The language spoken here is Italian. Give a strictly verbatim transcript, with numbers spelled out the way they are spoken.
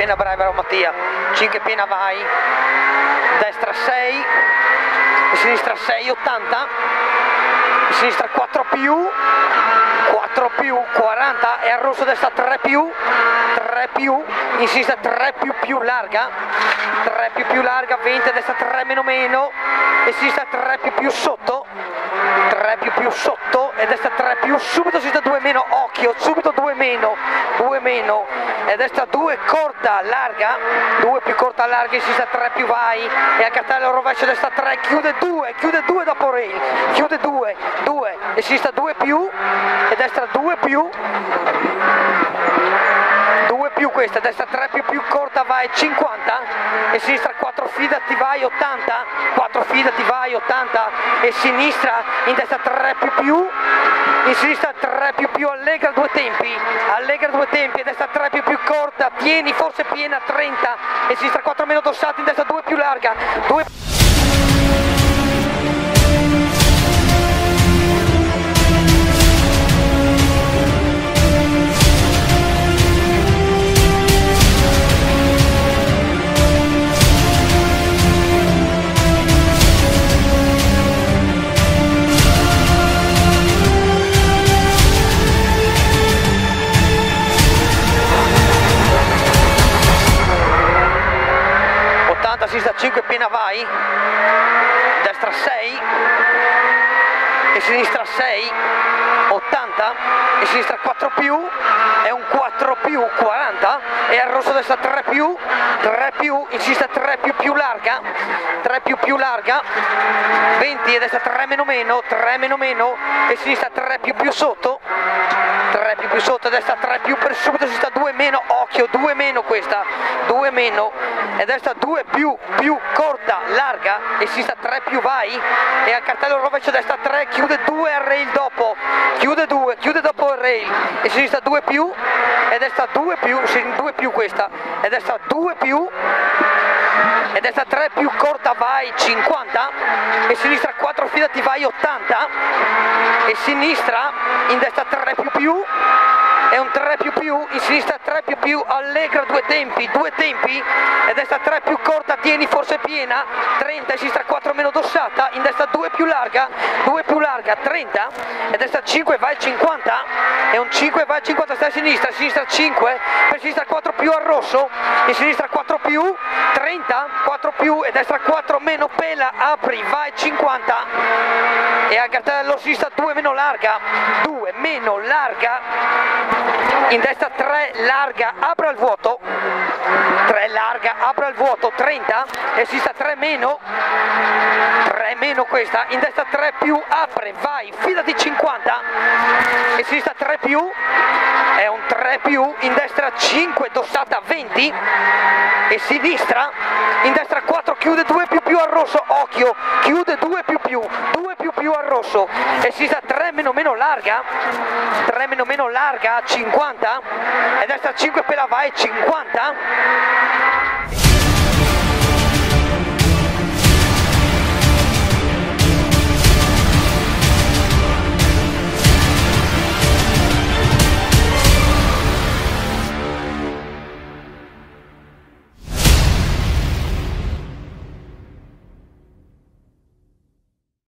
piena, bravo Mattia, cinque piena vai, destra sei, e sinistra sei, ottanta, e sinistra quattro più, quattro più, quaranta, e al rosso destra tre più, tre più, in sinistra tre più più larga, tre più più larga, venti, a destra tre meno meno, e sinistra tre più più sotto, tre più più sotto, e destra tre più, subito sinistra due meno, occhio, subito due meno, due meno, e destra due corta, larga, due più corta, larga, in sinistra tre più vai, e a cartello rovescio destra tre, chiude due, chiude due dopo rail, chiude due, due, e sinistra due più, e destra due più, due più questa, destra tre più più corta vai cinquanta, e sinistra quattro fidati vai ottanta, quattro fidati vai ottanta, e sinistra in destra tre più più, in sinistra tre più più, allegra due tempi, allegra due tempi, e destra tre più più corta, tieni forse piena trenta, e sinistra quattro meno dossati, in destra due più larga, due... sinistra cinque piena vai, destra sei, e sinistra sei, ottanta, e sinistra quattro più, e un quattro più, quaranta, e al rosso destra tre più, tre più, in sinistra tre più più larga, tre più più larga, venti, e destra tre meno meno, tre meno meno, e sinistra tre più più sotto, tre più più sotto, destra tre più per subito, sinistra due meno, occhio, due meno questa, due meno, e destra due più, più corta, larga, e sinistra tre più vai, e al cartello rovescio destra tre, chiude due al rail dopo, chiude due, chiude dopo il rail, e sinistra due più, e destra due più, due più questa, e destra due più, e destra tre più corta vai cinquanta, e sinistra quattro fidati vai ottanta, e sinistra in destra tre più più, e un tre più più, in sinistra tre più più, allegra due tempi, due tempi, e destra tre più corta, tieni forse piena, trenta, e sinistra quattro meno dossata, in destra due più larga, due più larga, trenta, e destra cinque vai cinquanta, e un cinque vai cinquanta, sta a sinistra, sinistra cinque, per sinistra quattro più al rosso, in sinistra quattro più, trenta, quattro più, e destra quattro meno pela, apri, vai cinquanta, e al cartello sinistra due meno larga, due meno larga, in destra tre larga, apre al vuoto, tre larga, apre al vuoto, trenta, e sinistra tre meno, tre meno questa, in destra tre più, apre, vai, fidati cinquanta, e sinistra tre più, è un tre più, in destra cinque, dossata venti, e sinistra, in destra quattro, chiude due più più al rosso, occhio, chiude due più più, due più più al rosso, e sinistra tre meno meno larga, tre meno meno larga, cinquanta, e destra cinque per la vai, cinquanta,